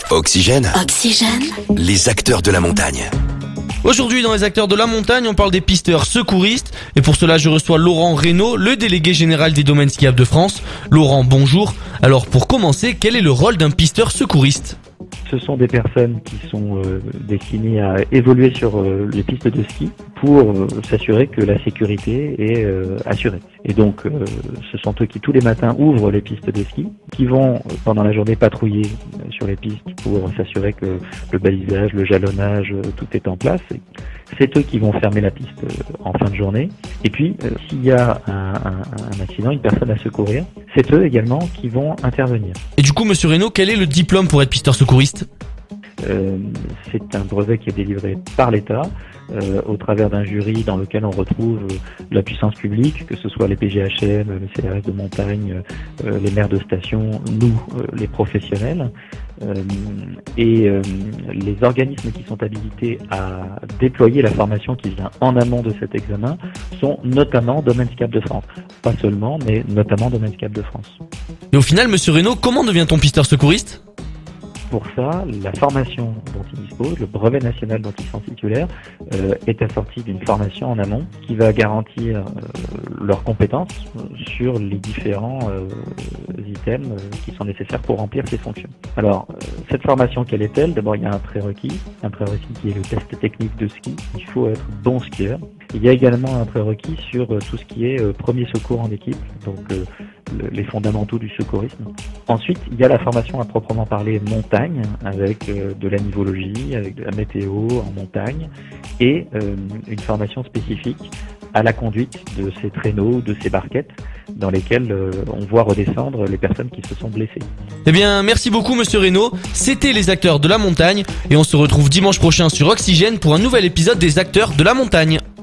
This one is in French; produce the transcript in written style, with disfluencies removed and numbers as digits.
Oxygène. Oxygène. Les acteurs de la montagne. Aujourd'hui, dans les acteurs de la montagne, on parle des pisteurs secouristes. Et pour cela, je reçois Laurent Reynaud, le délégué général des domaines skiables de France. Laurent, bonjour. Alors, pour commencer, quel est le rôle d'un pisteur secouriste ? Ce sont des personnes qui sont destinées à évoluer sur les pistes de ski pour s'assurer que la sécurité est assurée. Et donc, ce sont eux qui tous les matins ouvrent les pistes de ski, qui vont pendant la journée patrouiller sur les pistes pour s'assurer que le balisage, le jalonnage, tout est en place. C'est eux qui vont fermer la piste en fin de journée. Et puis, s'il y a un accident, une personne à secourir, c'est eux également qui vont intervenir. Et du coup, monsieur Reynaud, quel est le diplôme pour être pisteur secouriste ? C'est un brevet qui est délivré par l'État au travers d'un jury dans lequel on retrouve la puissance publique, que ce soit les PGHM, les CRS de montagne, les maires de station, nous, les professionnels, et les organismes qui sont habilités à déployer la formation qui vient en amont de cet examen sont notamment Domaines skiables de France. Pas seulement, mais notamment Domaines skiables de France. Et au final, monsieur Reynaud, comment devient-on pisteur secouriste ? Pour ça, la formation dont ils disposent, le brevet national dont ils sont titulaires, est assorti d'une formation en amont qui va garantir leurs compétences sur les différents items qui sont nécessaires pour remplir ces fonctions. Alors, cette formation, quelle est-elle ? D'abord, il y a un prérequis qui est le test technique de ski. Il faut être bon skieur. Il y a également un prérequis sur tout ce qui est premier secours en équipe, donc les fondamentaux du secourisme. Ensuite, il y a la formation à proprement parler montagne, avec de la nivologie, avec de la météo en montagne, et une formation spécifique à la conduite de ces traîneaux, de ces barquettes, dans lesquelles on voit redescendre les personnes qui se sont blessées. Eh bien, merci beaucoup monsieur Reynaud. C'était les acteurs de la montagne, et on se retrouve dimanche prochain sur Oxygène pour un nouvel épisode des acteurs de la montagne.